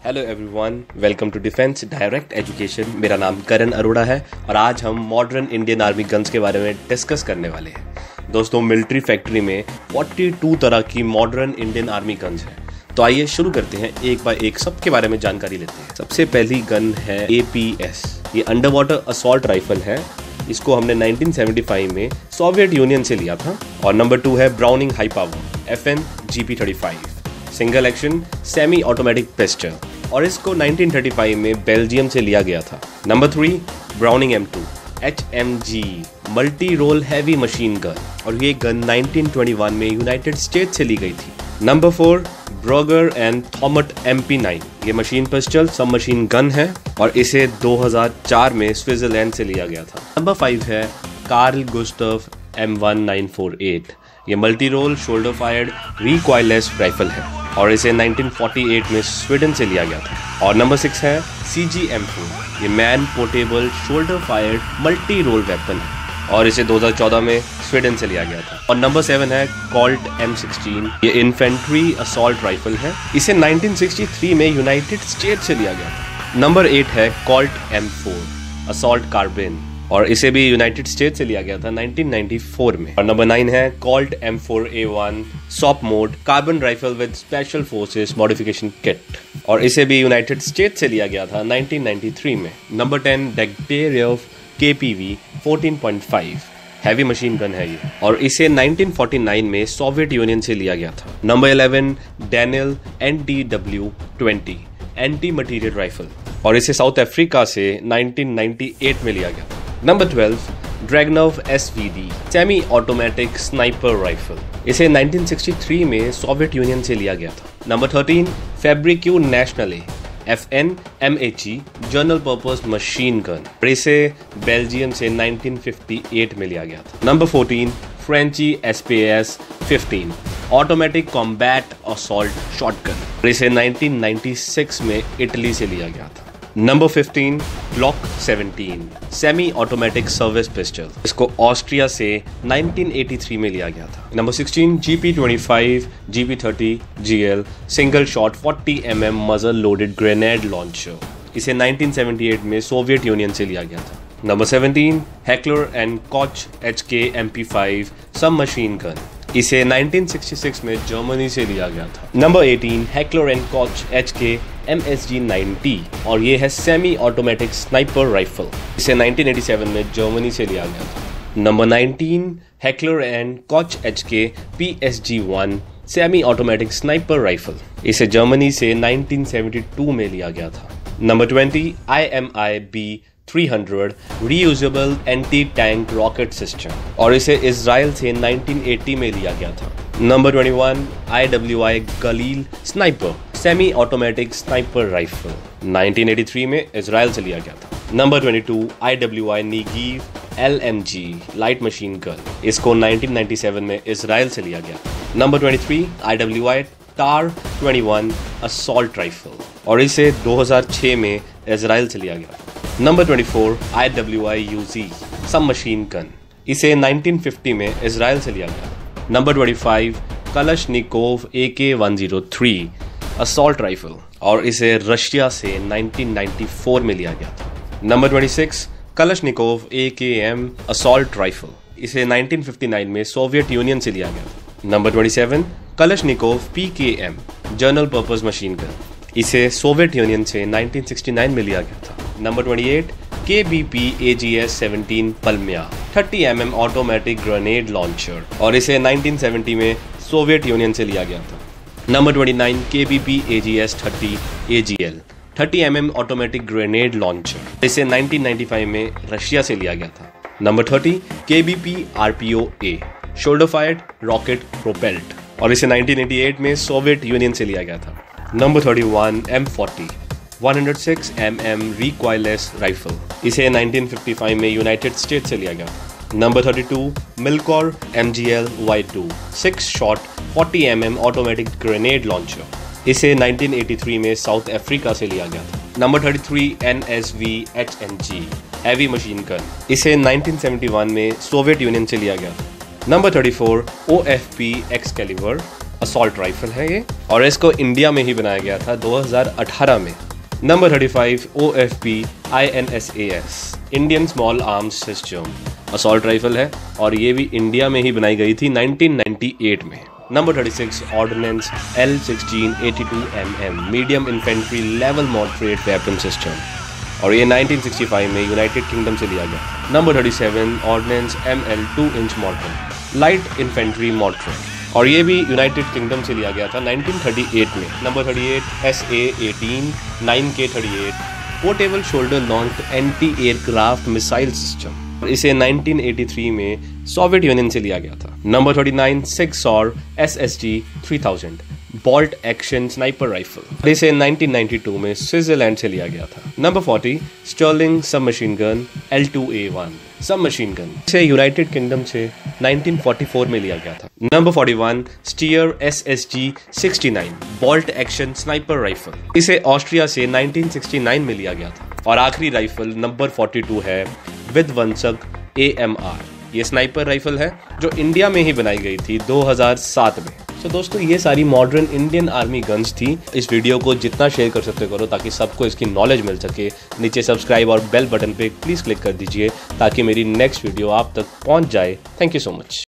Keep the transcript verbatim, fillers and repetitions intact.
Hello everyone, welcome to defence direct education. मेरा नाम करण अरोड़ा है और आज हम मॉडर्न इंडियन आर्मी गन्स के बारे में डिस्कस करने वाले हैं। दोस्तों, मिलिट्री फैक्ट्री में बयालीस तरह की मॉडर्न इंडियन आर्मी गन्स हैं। तो आइए शुरू करते हैं, एक बाय एक सबके बारे में जानकारी लेते हैं। सबसे पहली गन है ए पी एस। ये अंडर वाटर असॉल्ट राइफल है। इसको हमने नाइनटीन सेवेंटी फाइव में सोवियत यूनियन से लिया था। और नंबर टू है Browning high power F N G P thirty five, single action semi automatic pistol, और इसको नाइनटीन थर्टी फाइव में बेल्जियम से लिया गया था। Number three Browning M two H M G multi role heavy machine gun, और ये gun nineteen twenty one में यूनाइटेड स्टेट्स से ली गई थी। Number four Brugger and Thomet M P nine. ये machine pistol sub machine gun है और इसे दो हज़ार चार में स्विट्जरलैंड से लिया गया था। नंबर फाइव है Carl Gustaf M one nine four eight. ये multi role shoulder fired recoilless rifle है और इसे नाइनटीन फोर्टी एट में स्वीडन से लिया गया था। और नंबर सिक्स है सी जी एम फोर। ये man portable shoulder fired multi role weapon है और इसे दो हज़ार चौदह में स्वीडन से लिया गया था। और नंबर सेवन है कॉल्ट एम सिक्सटीन। ये इन्फेंट्री असॉल्ट राइफल है। इसे नाइनटीन सिक्सटी थ्री में यूनाइटेड स्टेट्स से लिया गया था। नंबर एट है Colt M four assault carbine, और इसे भी यूनाइटेड स्टेट्स से लिया गया था नाइनटीन नाइंटी फोर में। और नंबर नाइन है Colt M four A one SOPMOD carbon rifle with special forces modification kit, और इसे भी यूनाइटेड स्टेट्स से लिया गया था नाइनटीन नाइंटी थ्री में। Number ten Degtyaryov K P V fourteen point five heavy machine gun है ये, और इसे नाइनटीन फोर्टी नाइन में सोवियत यूनियन से लिया गया था। Number eleven Denel N D W twenty anti material rifle, और इसे साउथ अफ्रीका से नाइनटीन नाइंटी एट में लिया गया था। Number twelve Dragunov S V D semi automatic sniper rifle, इसे नाइनटीन सिक्सटी थ्री में सोवियत यूनियन से लिया गया था। Number thirteen Fabrique Nationale F N M H E general purpose machine gun, और इसे बेल्जियम से नाइनटीन फिफ्टी एट में लिया गया था। Number fourteen Franchi S P S fifteen automatic combat assault shotgun, और इसे नाइनटीन नाइंटी सिक्स में इटली से लिया गया था। Number fifteen Glock seventeen semi automatic service pistol, इसको ऑस्ट्रिया से नाइनटीन एटी थ्री में लिया गया था। Number sixteen G P twenty five G P thirty G L single shot forty M M muzzle loaded grenade launcher, इसे nineteen seventy eight में Soviet Union से लिया गया था। Number seventeen Heckler and Koch H K M P five sub machine gun, इसे nineteen sixty six में Germany से लिया गया था। Number eighteen Heckler and Koch H K M S G ninety, और ये है सेमी ऑटोमेटिक स्नाइपर राइफल, इसे नाइनटीन एटी सेवन में जर्मनी से लिया गया था। Number nineteen Heckler and Koch H K P S G one semi automatic sniper rifle, इसे जर्मनी से नाइनटीन सेवेंटी टू में लिया गया था। Number twenty I M I B three hundred reusable anti tank rocket system, और इसे Israel से nineteen eighty में लिया गया था। Number twenty one I W I Galil sniper semi automatic sniper rifle, nineteen eighty three में Israel से लिया गया था। Number twenty two I W I Negev L M G light machine gun, इसको नाइनटीन नाइंटी सेवन में Israel से लिया गया। Number twenty three I W I TAR twenty one assault rifle, और इसे दो हज़ार छह में इजराइल से लिया गया। Number twenty four I W I U G sub machine gun, इसे नाइनटीन फिफ्टी में इजराइल से लिया गया। Number twenty five Kalashnikov A K one zero three assault rifle, और इसे रशिया से नाइनटीन नाइंटी फोर में लिया गया था। Number twenty six Kalashnikov A K M assault rifle, इसे नाइनटीन फिफ्टी नाइन में सोवियत यूनियन से लिया गया। Number twenty seven Kalashnikov P K M general purpose machine gun, इसे सोवियत यूनियन से नाइनटीन सिक्सटी नाइन में लिया गया था। Number twenty eight K B P A G S seventeen Plamya thirty M M automatic grenade launcher, और इसे nineteen seventy में Soviet Union से लिया गया था। Number twenty nine K B P A G S thirty A G L thirty M M automatic grenade launcher, इसे nineteen ninety five में Russia से लिया गया था। Number thirty K B P R P O A shoulder fired rocket propelled, और इसे nineteen eighty eight में Soviet Union से लिया गया था। Number thirty one M forty one hundred six M M recoilless rifle, इसे नाइनटीन फिफ्टी फाइव में United States से लिया गया। Number thirty two Milkor M G L Y two six shot forty M M automatic grenade launcher, इसे nineteen eighty three में South Africa से लिया गया था। Number thirty three N S V H N G heavy machine gun, इसे nineteen seventy one में Soviet Union से लिया गया था। Number thirty four O F P Excalibur assault rifle है ये, और इसको इंडिया में ही बनाया गया था दो हज़ार अठारह में। Number thirty five O F P I N S A S Indian small arms system assault rifle है, और ये भी इंडिया में ही बनाई गई थी नाइनटीन नाइंटी एट में। Number thirty six ordnance L sixteen eighty two M M medium infantry level moderate weapon system, और ये नाइनटीन सिक्सटी फाइव में यूनाइटेड किंगडम से लिया गया। Number thirty seven ordnance M L two inch moderate light infantry moderate, और ये भी United Kingdom से लिया गया था नाइनटीन थर्टी एट में। Number thirty eight S A eighteen nine K thirty eight portable shoulder launched anti aircraft missile system, इसे nineteen eighty three में सोवियत यूनियन से लिया गया था। नंबर थर्टी नाइन सिक्स और S S G three thousand bolt action sniper rifle, इसे nineteen ninety two में Switzerland से लिया गया था। Number forty Sterling sub machine gun L two A one sub machine gun, इसे यूनाइटेड किंगडम से nineteen forty four में लिया गया था। Number forty one steer S S G sixty nine bolt action sniper rifle, इसे Austria से nineteen sixty nine में लिया गया था। और आखिरी राइफल नंबर फोर्टी टू है विध्वंसक ए एम आर, ये स्नाइपर राइफल है जो इंडिया में ही बनाई गई थी दो हज़ार सात में। तो दोस्तों ये सारी मॉडर्न इंडियन आर्मी गन्स थी। इस वीडियो को जितना शेयर कर सकते करो ताकि सबको इसकी नॉलेज मिल सके। नीचे सब्सक्राइब और बेल बटन पे प्लीज़ क्लिक कर दीजिए ताकि मेरी नेक्स्ट वीडियो आप तक पहुंच जाए। Thank you so much.